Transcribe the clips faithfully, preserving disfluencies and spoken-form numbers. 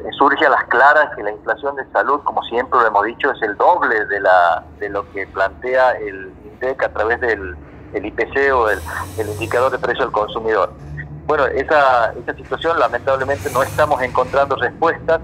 surge a las claras que la inflación de salud, como siempre lo hemos dicho, es el doble de, la, de lo que plantea el INDEC a través del el I P C o el, el indicador de precio del consumidor. Bueno, esa, esa situación lamentablemente no estamos encontrando respuestas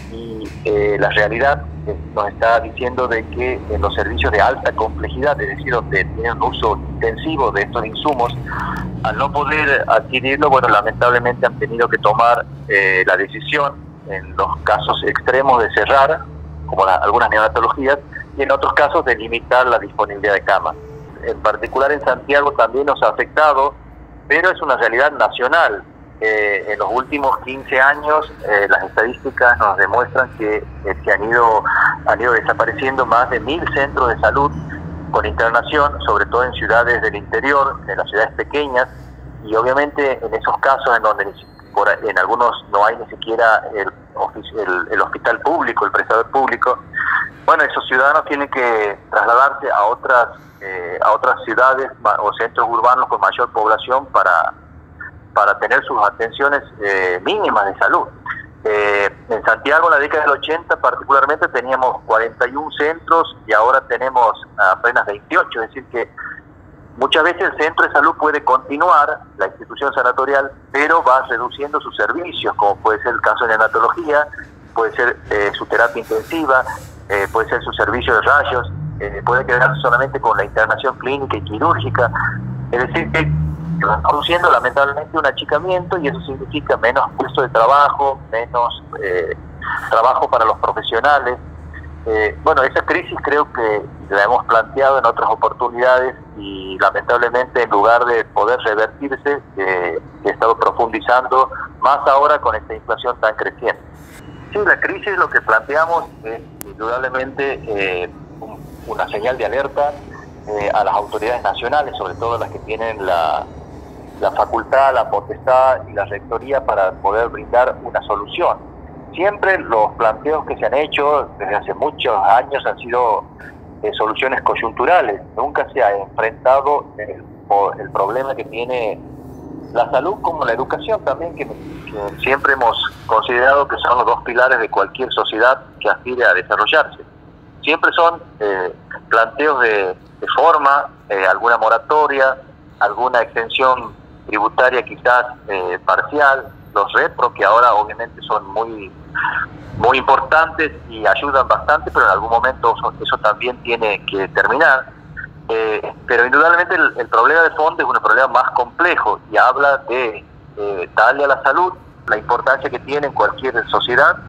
y eh, la realidad eh, nos está diciendo de que en los servicios de alta complejidad, es decir, donde tienen un uso intensivo de estos insumos, al no poder adquirirlo, bueno, lamentablemente han tenido que tomar eh, la decisión en los casos extremos de cerrar, como la, algunas neonatologías, y en otros casos de limitar la disponibilidad de camas. En particular en Santiago también nos ha afectado, pero es una realidad nacional. Eh, en los últimos quince años eh, las estadísticas nos demuestran que eh, se han ido, han ido desapareciendo más de mil centros de salud con internación, sobre todo en ciudades del interior, en las ciudades pequeñas, y obviamente en esos casos en donde por, en algunos no hay ni siquiera el, el, el hospital público, el prestador público, bueno, esos ciudadanos tienen que trasladarse a otras eh, a otras ciudades o centros urbanos con mayor población para, para tener sus atenciones eh, mínimas de salud. Eh, en Santiago en la década del ochenta particularmente teníamos cuarenta y un centros y ahora tenemos apenas veintiocho, es decir que muchas veces el centro de salud puede continuar, la institución sanatorial, pero va reduciendo sus servicios, como puede ser el caso de neonatología, puede ser eh, su terapia intensiva, eh, puede ser su servicio de rayos, eh, puede quedarse solamente con la internación clínica y quirúrgica, es decir que va produciendo lamentablemente un achicamiento y eso significa menos puestos de trabajo, menos eh, trabajo para los profesionales. Eh, bueno, esa crisis creo que la hemos planteado en otras oportunidades y lamentablemente en lugar de poder revertirse, eh, he estado profundizando más ahora con esta inflación tan creciente. Sí, la crisis lo que planteamos es indudablemente eh, un, una señal de alerta eh, a las autoridades nacionales, sobre todo las que tienen la la facultad, la potestad y la rectoría para poder brindar una solución. Siempre los planteos que se han hecho desde hace muchos años han sido eh, soluciones coyunturales, nunca se ha enfrentado el, el problema que tiene la salud como la educación también, que, que siempre hemos considerado que son los dos pilares de cualquier sociedad que aspire a desarrollarse. Siempre son eh, planteos de, de forma, eh, alguna moratoria, alguna extensión tributaria quizás eh, parcial, los retros que ahora obviamente son muy muy importantes y ayudan bastante, pero en algún momento eso, eso también tiene que terminar. Eh, pero indudablemente el, el problema de fondo es un problema más complejo y habla de eh, darle a la salud la importancia que tiene en cualquier sociedad